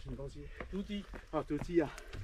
什么东西？ 猪鸡。 哦，猪鸡啊。